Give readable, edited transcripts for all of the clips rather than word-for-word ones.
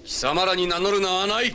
貴様らに名乗る名はない。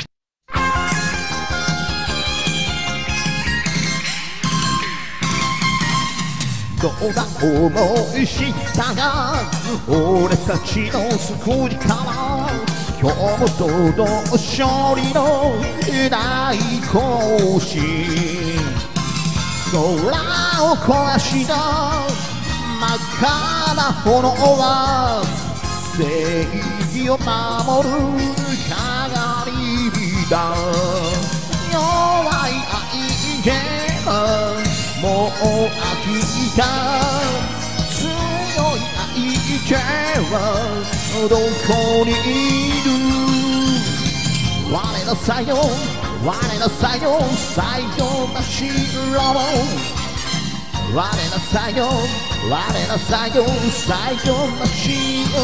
どうだ思い知ったが俺たちの救いから今日も堂々勝利の大行進空を壊した真っ赤な炎は正義を守る鏡だ弱い愛でもう飽きた強い愛けはどこにいる我のさよ我のさよ最強の城我のさよ我のさよ最強の城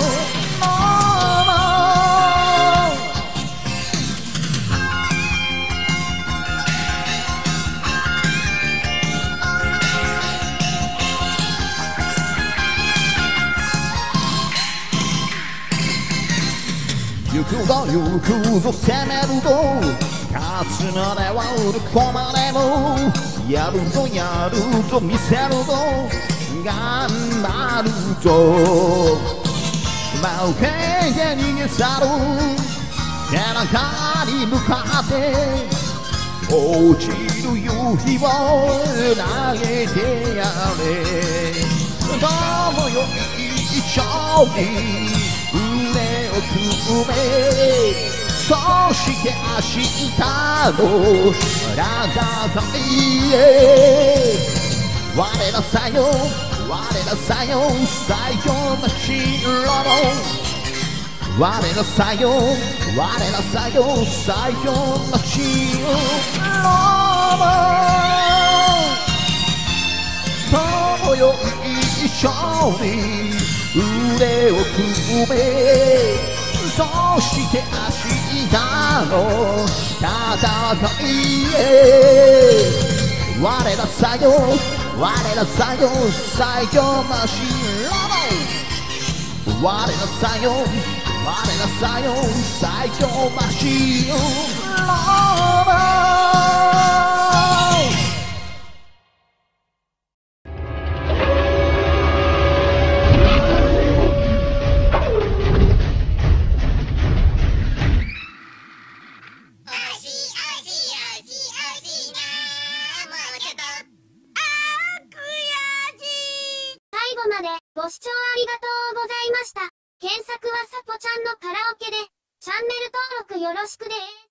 行くぞ行くぞ攻めるぞ勝つまでは売るこまでもやるぞやるぞ見せるぞ頑張るぞ負けで逃げ去る背中に向かって落ちる夕日を投げてやれどうもよい勝利腕を組めそして明日の戦いへ我のさよ我のさよ最強の城我のさよ我のさよ最強の城友よ一緒に腕を組めそして明日の戦いへ我のさよ我のさよ最強の城我のさよ我のさよ最強の城最後までご視聴ありがとうございました。検索はさぽちゃんのカラオケで、チャンネル登録よろしくです。